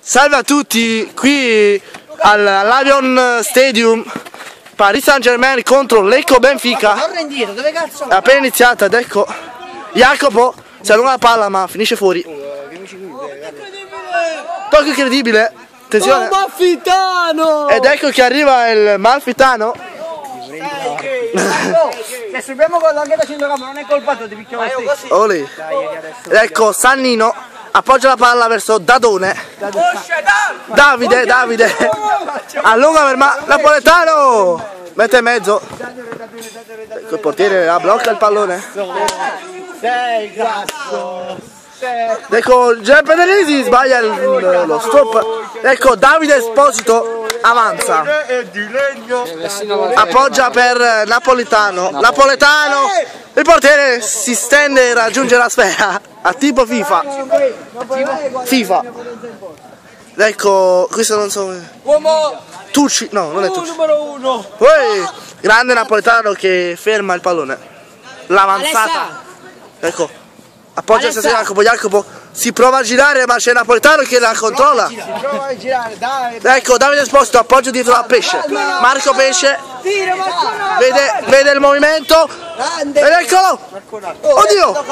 Salve a tutti, qui all'Avion Stadium, Paris Saint-Germain contro Lecco Benfica. È appena iniziata ed ecco Jacopo si allunga la palla ma finisce fuori. Tocco incredibile, attenzione. Malfitano! Ed ecco che arriva il Malfitano. Se subiamo con anche da centrocampo non è colpa tua, ti picchio così. Ed ecco Sannino appoggia la palla verso Dadone. Davide allunga per Napoletano, mette in mezzo. Ecco il portiere la blocca il pallone. Sei grasso. Ecco Giuseppe Denisi sbaglia lo stop. Ecco Davide Esposito avanza, appoggia per Napoletano. Il portiere si stende e raggiunge la sfera a tipo FIFA. Ecco, questo non so. Tucci, no, non è Tucci. Poi grande Napoletano che ferma il pallone. L'avanzata. Ecco. Appoggia il Jacopo si prova a girare ma c'è Napoletano che la controlla. Ecco Davide Esposito appoggia dietro a Pesce. Marco Pesce vede il movimento ed eccolo. Oddio,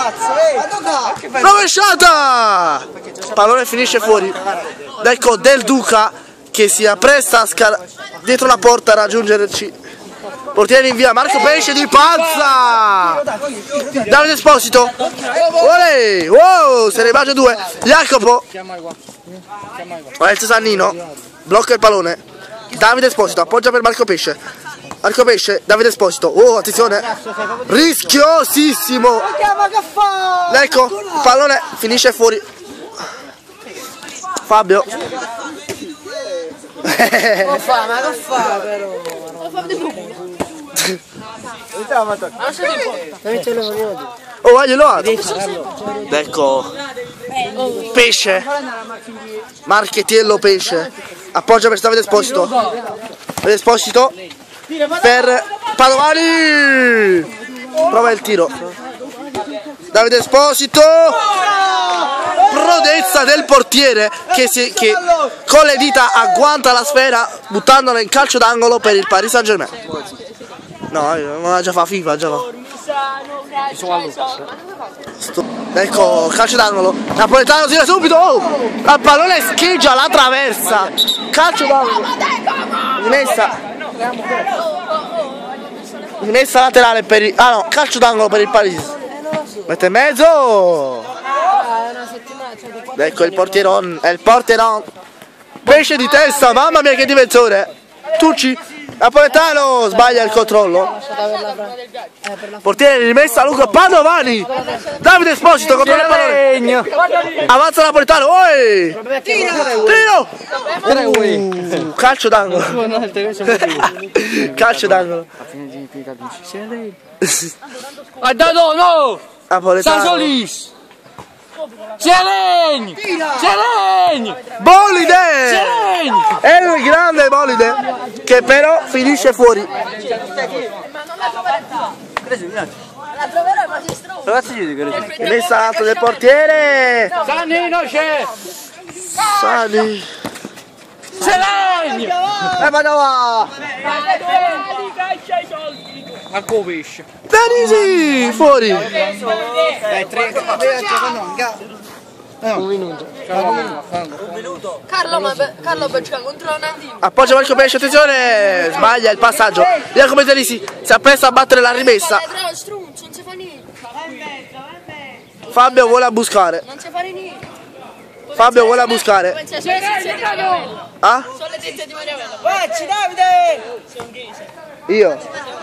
rovesciata, il pallone finisce fuori. Ecco Del Duca che si appresta dietro la porta a raggiungerci. Portiere in via, Marco Pesce di panza. Davide Esposito. Olè, wow, se ne bacia due. Jacopo. Sannino blocca il pallone. Davide Esposito appoggia per Marco Pesce. Davide Esposito. Oh, attenzione. Rischiosissimo. Ecco, il pallone finisce fuori. Fabio. Ma che fa però? Oh, glielo ha. Ecco Pesce, Marchettiello Pesce appoggia per Davide Esposito per Padovani, prova il tiro. Davide Esposito, prodezza del portiere che con le dita agguanta la sfera buttandola in calcio d'angolo per il Paris Saint-Germain. No, non già fa FIFA, già fa. Ecco, calcio d'angolo. Napoletano tira subito. Oh, il pallone scheggia la traversa. Calcio d'angolo. Rimessa laterale per il. Ah no, calcio d'angolo per il Paris. Mette in mezzo. Ecco il portieron. È il portieron. Pesce di testa, mamma mia che difensore. Tucci. Napoletano sbaglia il controllo. Portiere rimessa lungo Padovani. Davide Esposito contro il pallone. Avanza Napoletano. Tiro. Calcio d'angolo. Calcio d'angolo. Ha dato no. Napoletano. Sereni! Bolide! È il grande Bolide che però finisce fuori. Messa l'altro del portiere. Sannino c'è! Sani. Sereni! Ma Marco Pesce. Denisi fuori. Un minuto. Carlo Becca contro Nandino. Appoggia Marco Pesce, attenzione, sbaglia il passaggio. Jacopo Denisi si appresta a battere la rimessa. Non si fa niente. Fabio vuole buscare. Non si fa niente. Fabio vuole buscare. Ah? Sono le tette di Maria Vella. Facci Davide! Io.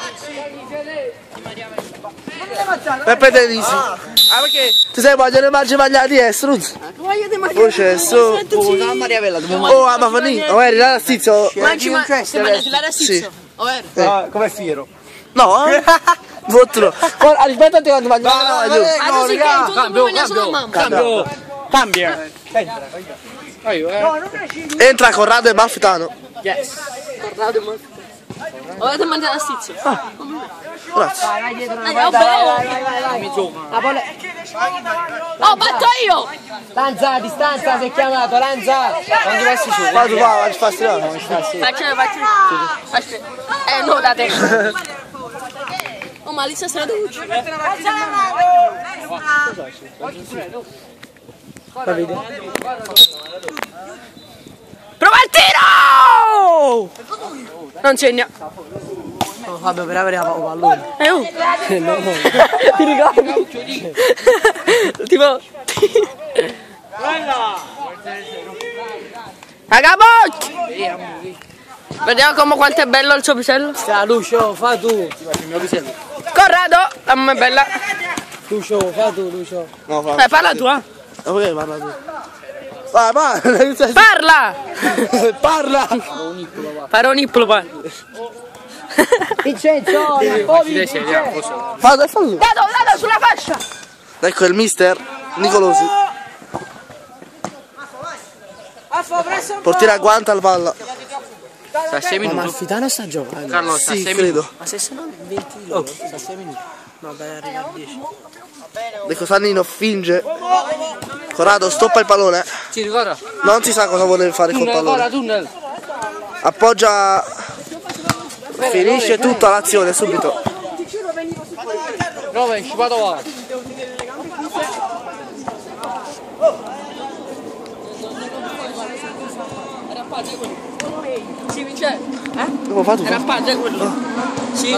Peppe Denisi. Ah perché tu sei vogliono mangiare struzzo. Processo. Maria Vella, Oh, ma fanì. Oh, eri la stizio. Mangi la rastizio. Com'è fiero? No, vottro. Aspettati quando mangi. Cambia. Entra Corrado e Malfitano. Yes. Avete mangiato la stizio. Grazie. Vai. Oh, batto io! Lanza, a distanza, si è chiamato, Lanza! Quando passi su? Vai tu, vai, fai strano. Faccio. Aspetta. No, da te. Oh, ma lì sta strada luce. Prova il tiro! Non segna. No, vabbè, per avere la pallone. No. Ti ricordi? Tipo... Ragabocchi! Vediamo come quanto è bello il suo pisello. Sta, Lucio, fa tu. Il mio pisello. Corrado, la mamma è bella. Lucio, fa tu, Lucio. No, Parla tu, eh. Ma perché parla tu? Vai, Parla! Parla! Farò un ippolo, poi. Vincenzo, Fallo, fallo. Dado, sulla fascia! Ecco il mister Nicolosi. Portiere agguanta al palla. Sta a 6 minuti. Ma Fitano sta giocando. Carlo, sta a Sì, 6 credo. minuti. Ma se sono 20 loro, sta a 6 minuti. No, beh, arriva a 10. Ecco Sannino finge. Corrado stoppa il pallone. Sì, ricorda. Non si sa cosa vuole fare col pallone. Tunnel. Appoggia. Finisce tutta l'azione subito. 9, scipato va. Si vince. Come fa tu? Era pace quello. Sì.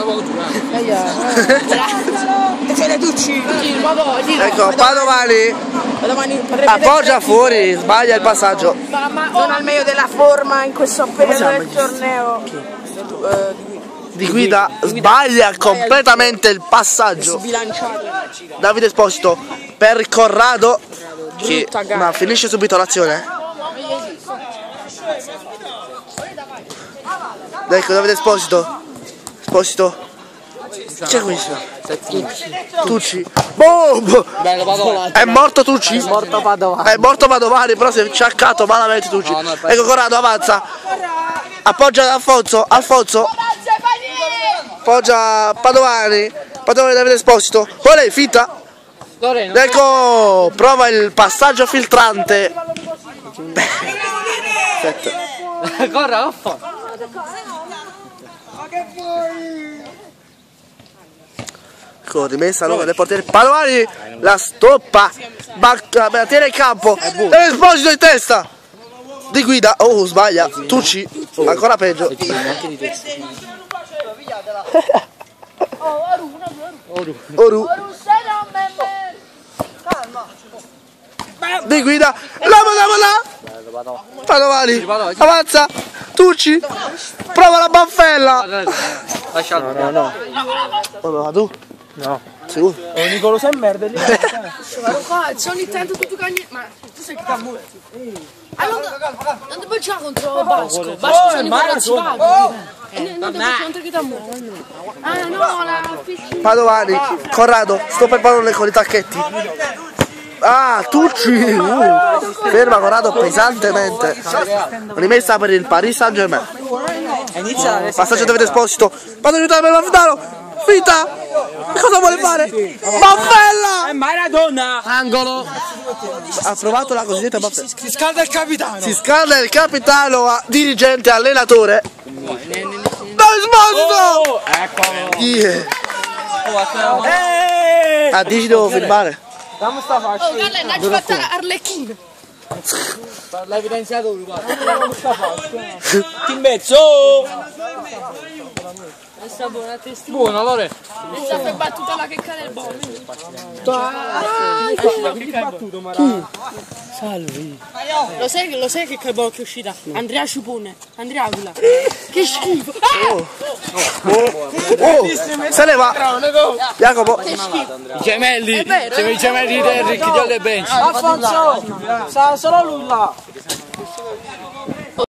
C'è le Ducci. Ecco Padovani appoggia fuori, sbaglia il passaggio. Sono al meglio della forma in questo periodo del torneo. Di guida sbaglia completamente il passaggio. Davide Esposito per Corrado che ma finisce subito l'azione. Ecco Davide Esposito. C'è questo. Tucci. Boom! Bello, vado. È morto Tucci? Morto Padovani. È morto Padovani, però si è ciaccato malamente Tucci. Ecco Corrado avanza. Appoggia Alfonso. Appoggia Padovani. Davide Esposito. Olè, finta. Ecco, prova il passaggio filtrante. Corra, uffa. Ecco, rimessa allora del portiere Padovani. La stoppa. La tiene in campo. Esposito in testa. Di guida. Oh, sbaglia. Tucci. Ancora peggio. Oru. Di guida. La Padovani. Avanza. Tucci. Prova la baffella. Lascialo. No. Ma tu? No. Sicuro? Nicolo sei merda lì. Ogni tanto tu cagni. Ma tu sei che cammuti. Allora, non ti puoi giocare contro Basco. Basco sono i partecipanti. Non ti puoi contro chi ti ammuti. Ah no, la Padovani. Corrado. Stoppa il pallone con i tacchetti. Ah, Tucci. Ferma Corrado pesantemente. Rimessa per il Paris Saint-Germain. Passaggio Davide Esposito. Vado ad aiutare per Mafitano. Finta. Cosa vuole fare? Baffella! Maradona! Angolo. Ha provato la cosiddetta baffella. Si scalda il capitano! Si scalda il capitano, dirigente, allenatore. Dai Esposito! Eccolo! A 10 devo filmare. Dammi sta faccia! Oh, guarda, l'ha fatta Arlecchino. L'ha evidenziato lui, guarda! Dammi sta faccia! In mezzo! Questa buona testa. Buono, allora. Questa è battuta la checca del bombo. Chi? Salvi! Lo sai che col che è uscita? Andrea Ciupone. Andrea Aquila. Che schifo. Se ne va. Jacopo. Che schifo. I gemelli. Siamo i gemelli di Enric di Alle Bench. Alfonso! Sa solo lui là!